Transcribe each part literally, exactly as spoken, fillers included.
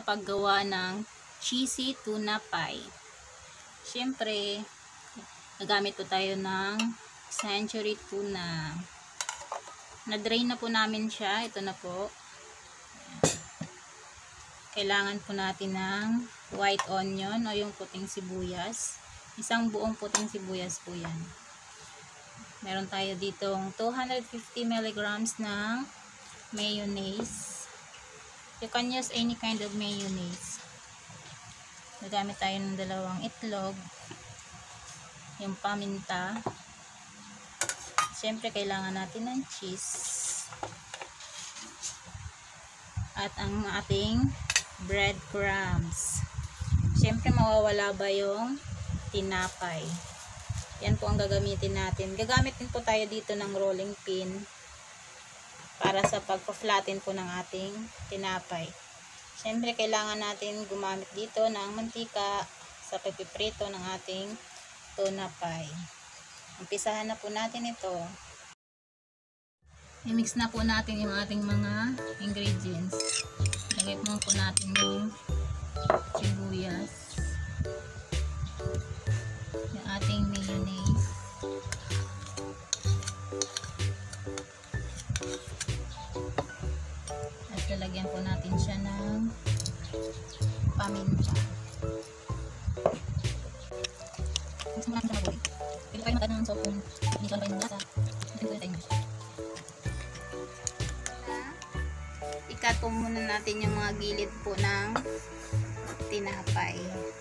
paggawa ng cheesy tuna pie. Siyempre, nagamit po tayo ng Century tuna. Na-drain na po namin siya. Ito na po. Kailangan po natin ng white onion o yung puting sibuyas. Isang buong puting sibuyas po yan. Meron tayo ditong two hundred fifty milligrams ng mayonnaise. You can use any kind of mayonnaise. Nagamit tayo ng dalawang itlog. Yung paminta. Siyempre, kailangan natin ng cheese. At ang ating breadcrumbs. Siyempre, mawawala ba yung tinapay? Yan po ang gagamitin natin. Gagamit din po tayo dito ng rolling pin para sa pagpa-flatten po ng ating tinapay. Siyempre, kailangan natin gumamit dito ng mantika sa pagpiprito ng ating tuna pie. Umpisahan na po natin ito. I-mix na po natin yung ating mga ingredients. Lagay mo po natin yung sibuyas, yung ating mayonnaise, at lalagyan po natin siya ng paminta. Mas marami siya mabuhay. Pili kayo magkano ng soap kung hindi ka kayo ng lasa. Hindi ko tayo. Ikat po muna natin yung mga gilid po ng tinapay.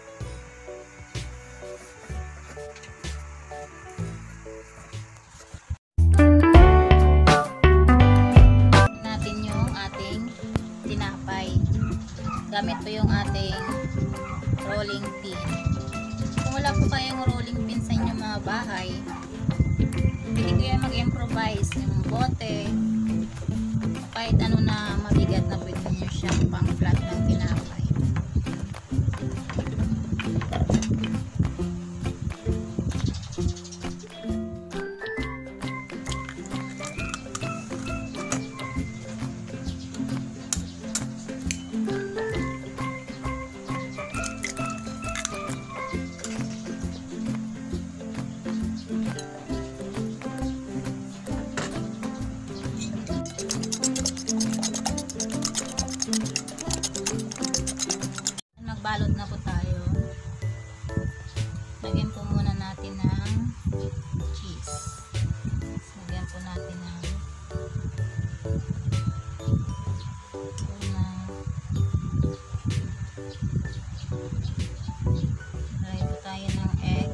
Natin yung ating tinapay. Gamit po yung ating rolling pin. Kung wala po kayong rolling pin sa inyong mga bahay, pwede kayo mag-improvise yung bote, kahit ano na mabigat na pwede nyo siyang pang flat ng tinapay. Magbalot na po tayo. Lagyan po muna natin ng cheese. Lagyan po natin ng tuna. Lagyan po tayo ng egg.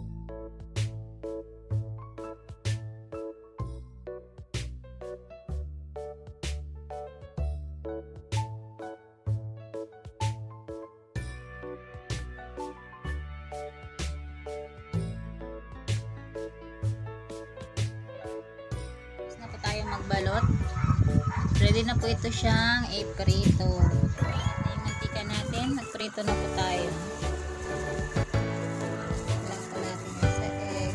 Tayo magbalot. Ready na po ito siyang i-prito. Yung mantika natin, nagprito na po tayo. Lang po natin sa egg.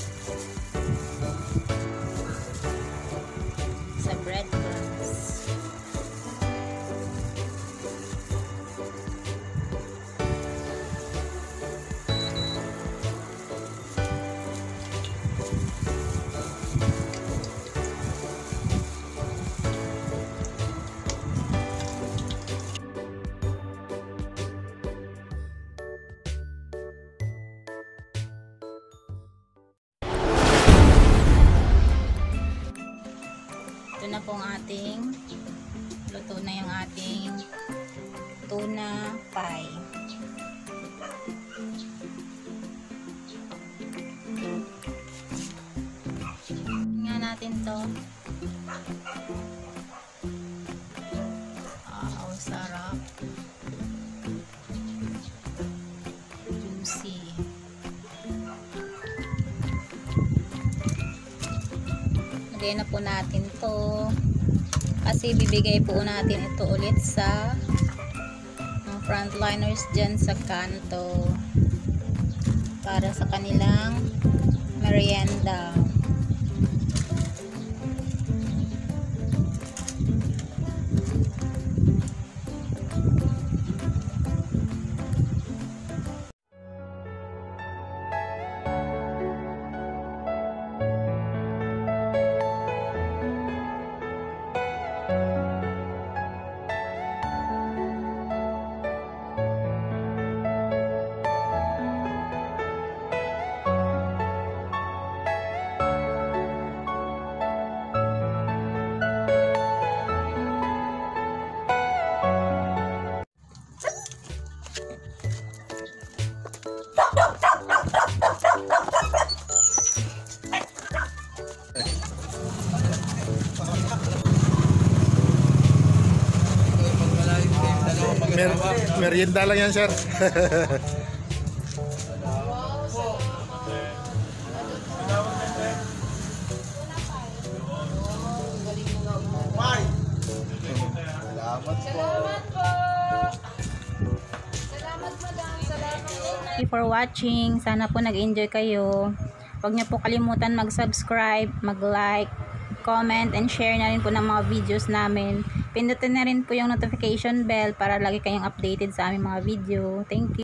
Sa breadcrumbs. Ito na po ang ating luto na yung ating tuna pie. Tingnan natin to. Wow, sarap. Juicy. Lagay na po natin to kasi bibigay po natin ito ulit sa mga frontliners dyan sa kanto para sa kanilang merienda. Mer merienda lang yan, sir. Salamat po. Salamat, madam. Salamat. Thank you for watching. Sana po nag-enjoy kayo. Huwag niyo po kalimutan mag-subscribe, mag-like, comment, and share na rin po ng mga videos namin. Pindutin na rin po yung notification bell para lagi kayong updated sa aming mga video. Thank you.